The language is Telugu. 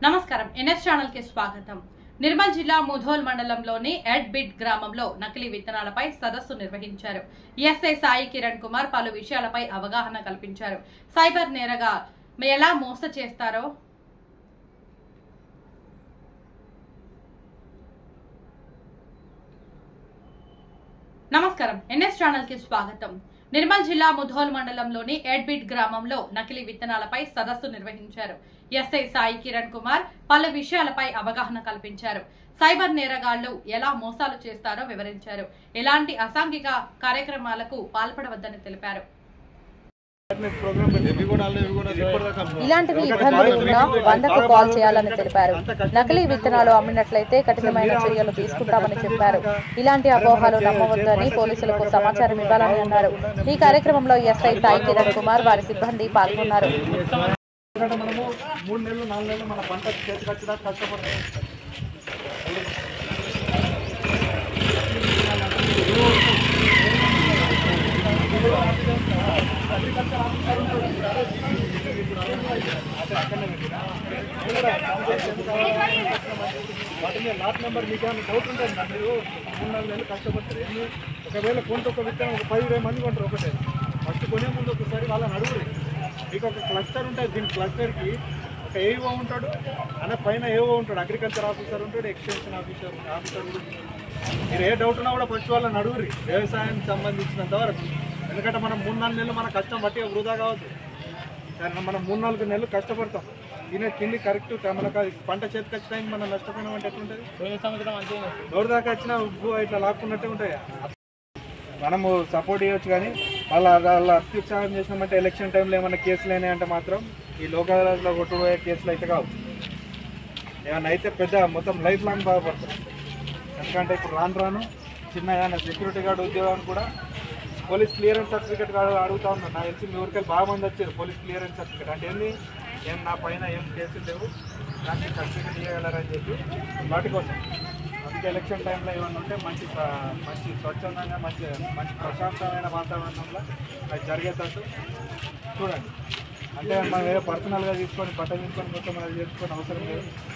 నమస్కారం ఎన్ఎస్ ఛానల్ కి స్వాగతం। నిర్మల్ జిల్లా ముధోల్ మండలంలోని ఎడ్బిట్ గ్రామంలో నకిలీ విత్తనాలపై సదస్సు నిర్వహించారు। ఎస్ఐ సాయి కిరణ్ కుమార్ పలు విషయాలపై అవగాహన కల్పించారు। సైబర్ నేరగా ఎలా మోస చేస్తారో నమస్కారం ఎన్ఎస్ ఛానల్ కి స్వాగతం। నిర్మల్ జిల్లా ముధోల్ మండలంలోని ఎడ్బిట్ గ్రామంలో నకిలీ విత్తనాలపై సదస్సు నిర్వహించారు। ఎస్ఐ సాయి కిరణ్ కుమార్ పలు విషయాలపై అవగాహన కల్పించారు। సైబర్ నేరగాళ్లు ఎలా మోసాలు చేస్తారో వివరించారు। ఎలాంటి అసాంఘిక కార్యక్రమాలకు పాల్పడవద్దని తెలిపారు। ఇలాంటివి ఇబ్బందులు ఉన్నా 100కు కాల్ చేయాలని తెలిపారు। నకిలీ విత్తనాలు అమ్మినట్లయితే కఠినమైన చర్యలు తీసుకుంటామని చెప్పారు। ఇలాంటి అపోహలు నమ్మవద్దని పోలీసులకు సమాచారం ఇవ్వాలని అన్నారు। ఈ కార్యక్రమంలో ఎస్ఐ సాయి కిరణ్ కుమార్ వారి సిబ్బంది పాల్గొన్నారు। లాట్ నెంబర్ మీకు ఏమైనా డౌట్ ఉంటుంది మీరు 3-4 నెలలు కష్టపడతారు। ఒకవేళ కొంత ఒక విత్తనం ఒక 10-20 మంది కొంటారు ఒకటే ఫస్ట్ కొనే ముందు ఒకసారి వాళ్ళని అడుగురు। మీకు ఒక క్లస్టర్ ఉంటుంది, దీని క్లస్టర్కి ఒక ఏఓ ఉంటాడు, అనే పైన ఏఓ ఉంటాడు, అగ్రికల్చర్ ఆఫీసర్ ఉంటాడు, ఎక్స్టెన్షన్ ఆఫీసర్ కూడా। మీరు ఏ డౌట్ ఉన్నా కూడా ఫస్ట్ వాళ్ళని అడుగురి వ్యవసాయానికి సంబంధించినంత వరకు। ఎందుకంటే మనం 3-4 నెలలు మన కష్టం బట్టి వృధా కావద్దు। మనం 3-4 నెలలు కష్టపడతాం, తినే తిండి కరెక్ట్, మనకు పంట చేతికి వచ్చిన టైం మనం నష్టపోయినాం అంటే ఎట్లుంటుంది? ఎవరి దాకా వచ్చినా ఉప్పు ఇట్లా లాక్కున్నట్టే ఉంటాయి। మనము సపోర్ట్ చేయవచ్చు, కానీ వాళ్ళ అత్యుత్సాహం చేసినామంటే ఎలక్షన్ టైంలో ఏమైనా కేసులు అయినాయంటే మాత్రం ఈ లోకాలలో కొట్టుపోయే కేసులు అయితే కావు। ఏమన్నా అయితే పెద్ద మొత్తం లైఫ్ లాంగ్ బాధపడతారు। ఎందుకంటే ఇప్పుడు రాను చిన్న ఏమైనా సెక్యూరిటీ గార్డ్ ఉద్యోగాన్ని కూడా పోలీస్ క్లియరెన్స్ సర్టిఫికేట్ అడుగుతా ఉన్నాను। నాకు తెలిసి మీ ఊరికెళ్ళి బాగా మంది వచ్చారు పోలీస్ క్లియరెన్స్ సర్టిఫికేట్ అంటే ఏంది, ఏం నా పైన ఏం కేసులు లేవు, నాకు సర్టిఫికేట్ ఇవ్వగలరని చెప్పి వాటి కోసం। అందుకే ఎలక్షన్ టైంలో ఏమన్నా ఉంటే మంచి స్వచ్ఛందంగా మంచి ప్రశాంతమైన వాతావరణంలో అది జరిగేటట్టు చూడండి। అంటే మనం ఏదో పర్సనల్గా తీసుకొని బట్ట తీసుకొని మొత్తం అది చేసుకొని అవసరం లేదు।